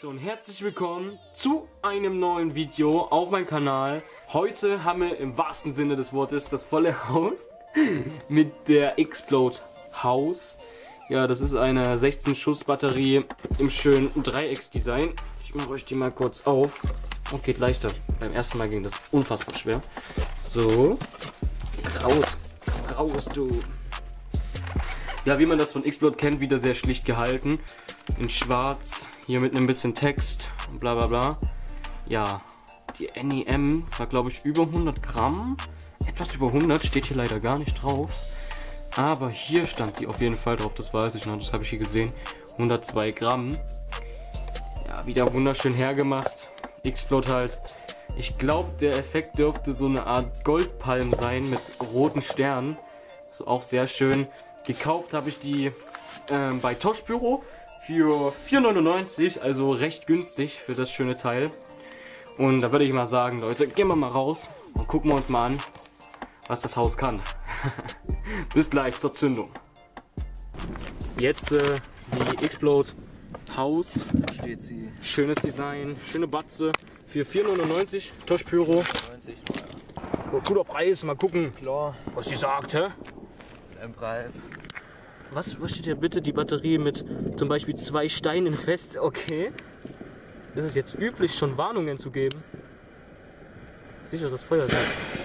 Leute und herzlich willkommen zu einem neuen Video auf meinem Kanal. Heute haben wir im wahrsten Sinne des Wortes das volle Haus mit der Explode Haus. Ja, das ist eine 16 Schuss Batterie im schönen Dreiecksdesign. Ich mache euch die mal kurz auf und geht leichter. Beim ersten Mal ging das unfassbar schwer. So, raus du. Ja, wie man das von Explode kennt, wieder sehr schlicht gehalten. In schwarz, hier mit ein bisschen Text, bla bla bla. Ja, die NEM war glaube ich über 100 Gramm. Etwas über 100, steht hier leider gar nicht drauf. Aber hier stand die auf jeden Fall drauf, das weiß ich noch, das habe ich hier gesehen. 102 Gramm. Ja, wieder wunderschön hergemacht. Explode halt. Ich glaube, der Effekt dürfte so eine Art Goldpalm sein mit roten Sternen. So auch sehr schön. Gekauft habe ich die bei Tosh Büro für 4,99 €, also recht günstig für das schöne Teil. Und da würde ich mal sagen, Leute, gehen wir mal raus und gucken wir uns mal an, was das Haus kann. Bis gleich zur Zündung. Jetzt die Explode Haus. Da steht sie. Schönes Design, schöne Batze für 4,99 € Tosh Büro. 90. Guter Preis, mal gucken, Klar. was die sagt, hä? Im Preis. Was steht hier bitte? Die Batterie mit zum Beispiel 2 Steinen fest. Okay. Ist es jetzt üblich, schon Warnungen zu geben? Sicheres Feuerwerk.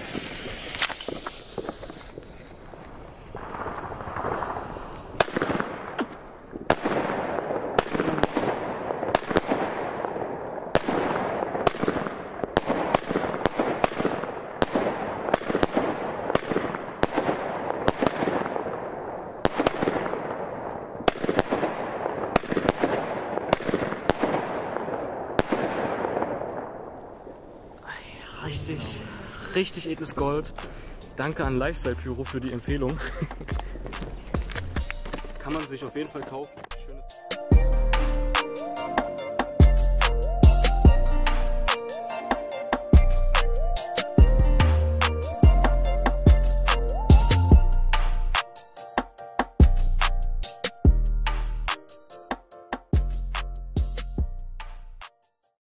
Richtig edles Gold. Danke an Lifestyle Pyro für die Empfehlung. Kann man sich auf jeden Fall kaufen. Schönes